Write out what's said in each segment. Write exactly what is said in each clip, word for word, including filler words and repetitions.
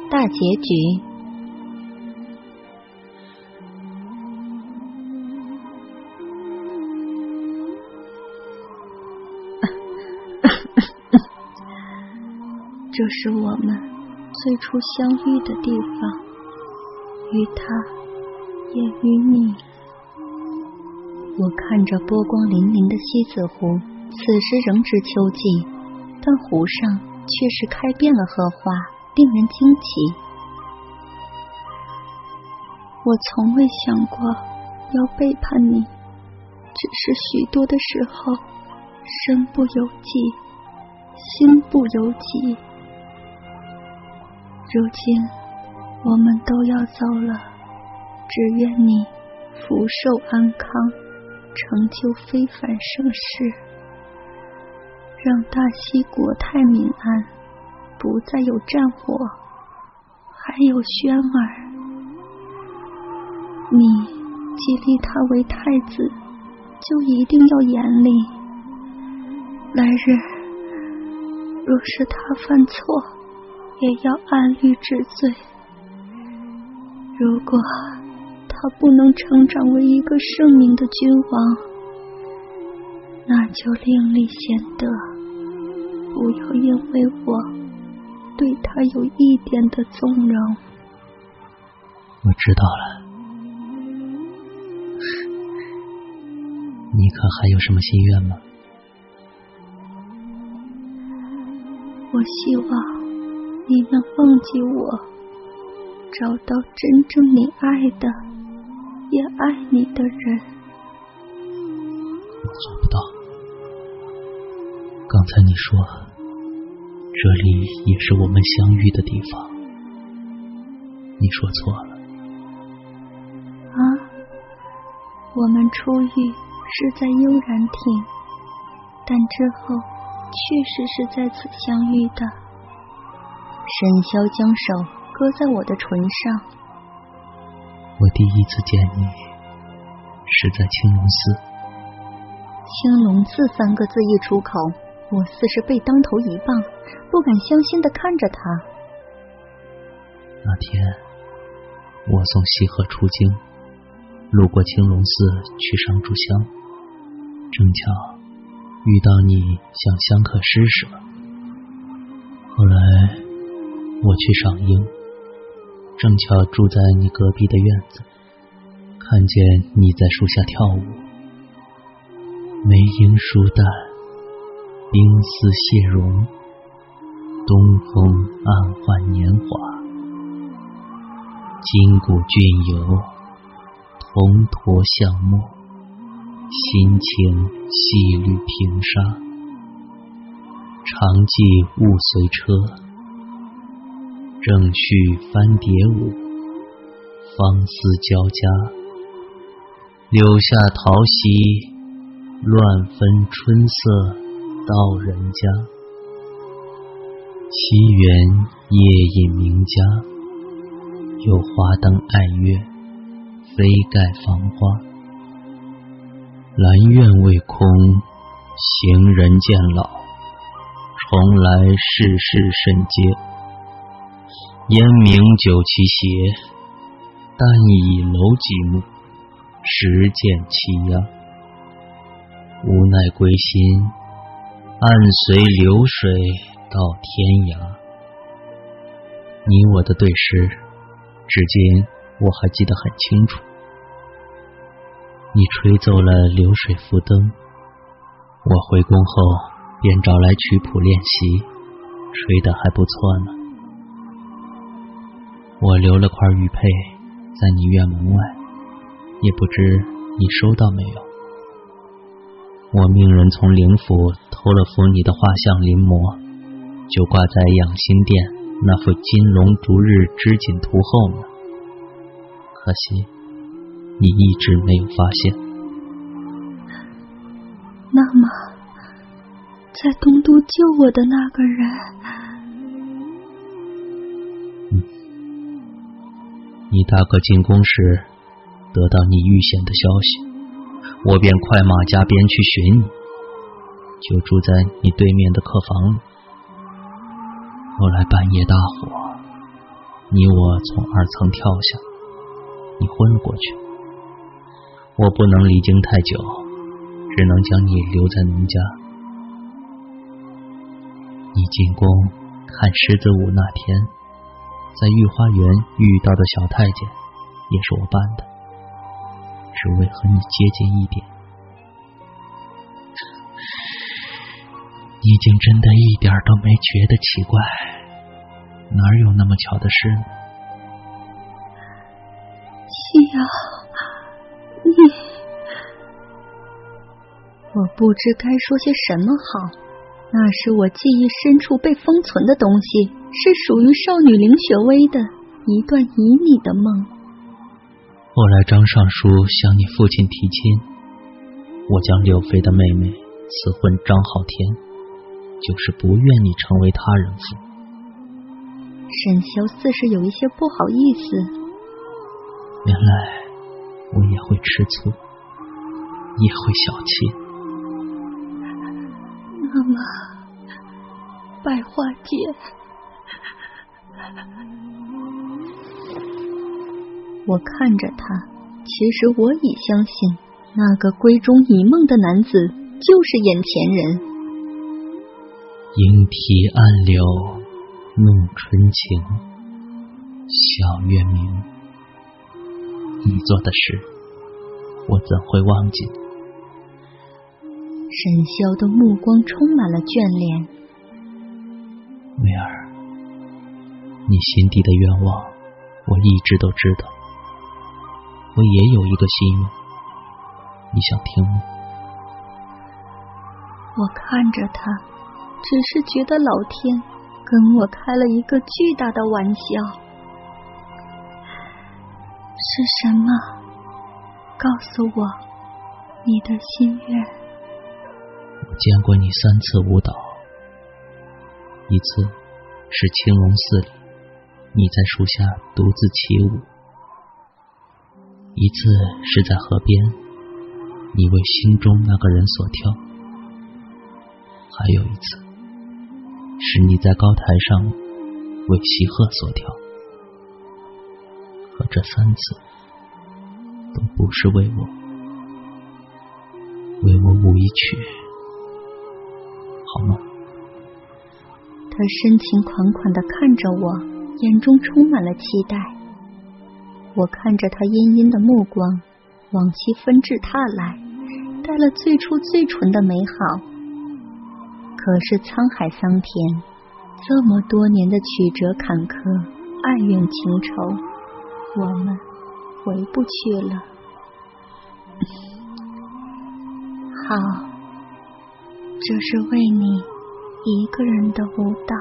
大结局。这是我们最初相遇的地方，于他也于你。我看着波光粼粼的西子湖，此时仍值秋季，但湖上却是开遍了荷花，令人惊奇。我从未想过要背叛你，只是许多的时候身不由己，心不由己。如今我们都要走了，只愿你福寿安康，成就非凡盛世，让大西国泰民安，不再有战火，还有轩儿。你既立他为太子，就一定要严厉。来日若是他犯错，也要按律治罪。如果他不能成长为一个圣明的君王，那就另立贤德，不要因为我对他有一点的纵容。 我知道了。你可还有什么心愿吗？ 我希望你能忘记我，找到真正你爱的也爱你的人。 我做不到。刚才你说这里也是我们相遇的地方，你说错了。 啊，我们初遇是在悠然亭，但之后确实是在此相遇的。沈潇将手搁在我的唇上。 我第一次见你是在青龙寺。 青龙寺三个字一出口，我似是被当头一棒，不敢相信地看着他。 那天我送西河出京，路过青龙寺去上炷香，正巧遇到你向香客施舍。后来我去赏樱，正巧住在你隔壁的院子，看见你在树下跳舞，眉盈舒淡，冰丝谢容，东风暗换年华，筋骨俊游，铜驼相没，心情细缕平沙，长骑雾随车，正续翻蝶舞，芳思交加，柳下桃溪，乱分春色到人家。西园夜饮名家，有华灯爱月，飞盖芳花。兰苑未空，行人渐老，重来世事甚嗟。烟明酒其邪，但以楼寂寞，时见其鸦。无奈归心，暗随流水到天涯。你我的对视，至今我还记得很清楚。你吹奏了流水浮灯，我回宫后便找来曲谱练习，吹得还不错呢。我留了块玉佩在你院门外，也不知你收到没有。我命人从灵府偷了幅你的画像临摹，就挂在养心殿那幅金龙逐日织锦图后呢。可惜你一直没有发现。 那么在东都救我的那个人， 嗯，你大哥进宫时得到你遇险的消息，我便快马加鞭去寻你，就住在你对面的客房里。后来半夜大火， 你我从二层跳下，你昏了过去。我不能离京太久，只能将你留在农家。你进宫看狮子舞那天，在御花园遇到的小太监也是我扮的，只为和你接近一点。你竟真的一点都没觉得奇怪，哪有那么巧的事呢？ 夕瑶，你……我不知该说些什么好。那是我记忆深处被封存的东西，是属于少女林雪薇的一段旖旎的梦。 后来张尚书向你父亲提亲，我将柳妃的妹妹赐婚张浩天，就是不愿你成为他人妇。 沈潇似是有一些不好意思。 原来我也会吃醋，也会小气。 那么百花姐，我看着他，其实我已相信那个闺中一梦的男子就是眼前人。 莺啼暗柳弄春情，小月明。你做的事我怎会忘记？ 沈潇的目光充满了眷恋。 梅儿，你心底的愿望我一直都知道，我也有一个心愿，你想听吗？ 我看着他，只是觉得老天跟我开了一个巨大的玩笑。是什么？告诉我你的心愿。 我见过你三次舞蹈，一次是青龙寺里你在树下独自起舞，一次是在河边你为心中那个人所跳，还有一次是你在高台上为西鹤所跳。可这三次都不是为我，为我舞一曲，好吗？ 他深情款款地看着我，眼中充满了期待。我看着他阴阴的目光，往昔纷至沓来，带了最初最纯的美好。可是沧海桑田，这么多年的曲折坎坷，爱怨情仇，我们回不去了。好，这是为你一个人的舞蹈。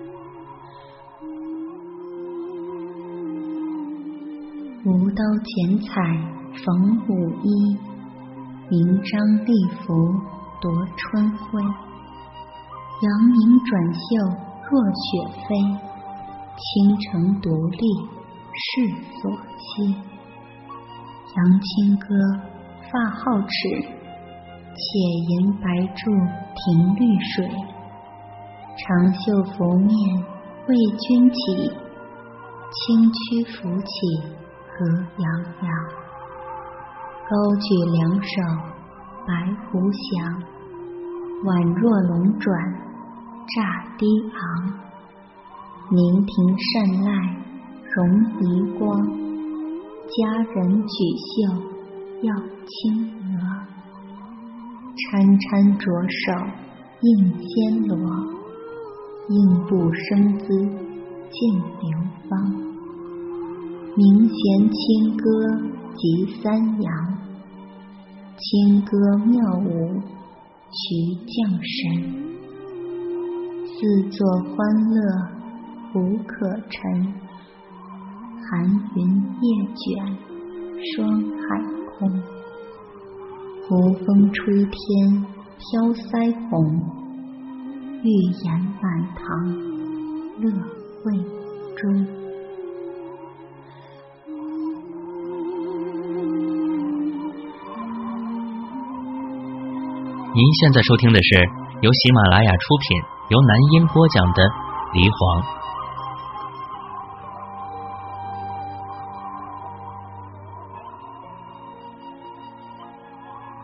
舞刀剪彩缝舞衣，明章丽服夺春晖。扬名转袖若雪飞，倾城独立世所期。扬清歌发皓齿，且吟白柱停绿水。长袖拂面为君起，轻躯扶起何洋洋。高举两手白狐响，宛若龙转乍低昂。明庭善籁容仪光，佳人举袖耀青娥。姗姗着手映仙罗，应步生姿见流芳。明弦清歌集三阳，清歌妙舞徐将神。四座欢乐无可陈，寒云夜卷霜海空。胡风吹天飘腮红，欲言满堂乐未终。 您现在收听的是由喜马拉雅出品，由南音播讲的《离皇》。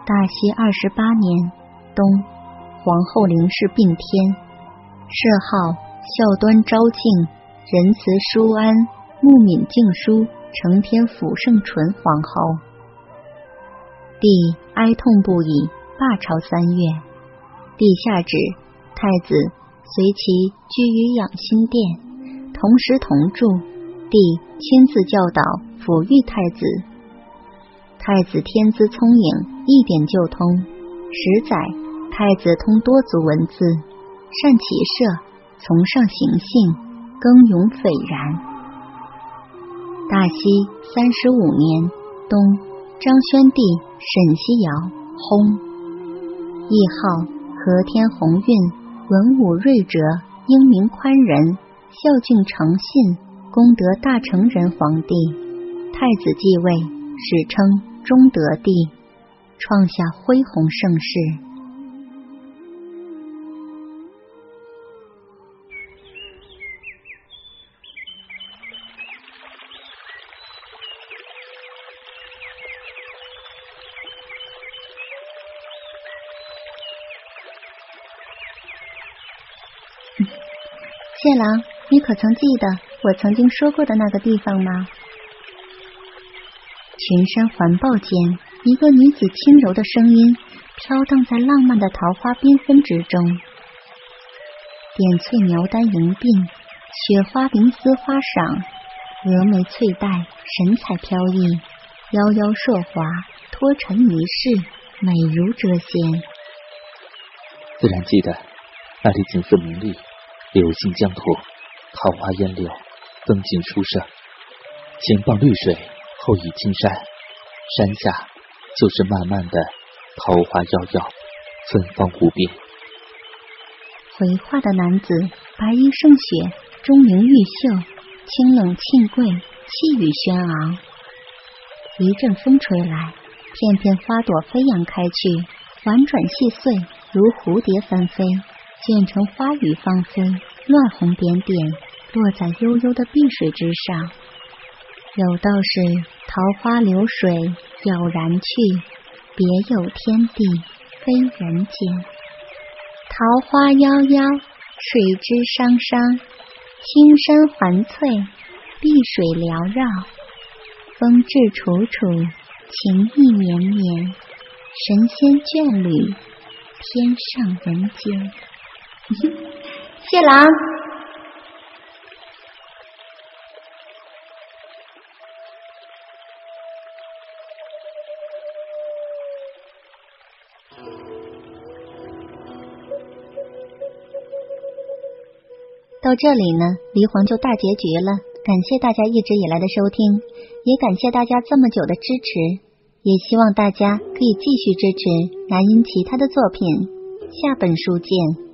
大熙二十八年冬，皇后凌氏并天，谥号孝端昭敬，仁慈淑安，穆敏敬淑，承天辅圣纯皇后。帝哀痛不已，罢朝三月。帝下旨太子随其居于养心殿，同时同住。帝亲自教导抚育太子。太子天资聪颖，一点就通。十载，太子通多族文字，善骑射，从上行性，耕勇斐然。大熙三十五年冬，张宣帝沈西尧薨，谥号和天鸿运，文武睿哲，英明宽仁，孝敬诚信，功德大成人皇帝。太子继位，史称忠德帝，创下恢弘盛世。谢郎，你可曾记得我曾经说过的那个地方吗？群山环抱间，一个女子轻柔的声音飘荡在浪漫的桃花缤纷之中。点翠描丹迎鬓，雪花绫丝花赏，峨眉翠带，神采飘逸，夭夭硕华，脱尘一世，美如谪仙。 自然记得，那里景色明丽，柳杏江土，桃花烟柳，风景殊胜。前傍绿水，后倚青山，山下就是漫漫的桃花夭夭，芬芳无边。 回话的男子白衣胜雪，钟灵毓秀，清冷沁贵，气宇轩昂。一阵风吹来，片片花朵飞扬开去，婉转细碎，如蝴蝶翻飞，卷成花雨芳菲，乱红点点，落在悠悠的碧水之上。有道是桃花流水杳然去，别有天地非人间。桃花夭夭，水之汤汤，青山环翠，碧水缭绕，风至楚楚，情意绵绵，神仙眷侣，天上人间。谢郎，到这里呢，离皇就大结局了。感谢大家一直以来的收听，也感谢大家这么久的支持，也希望大家可以继续支持南音其他的作品。下本书见。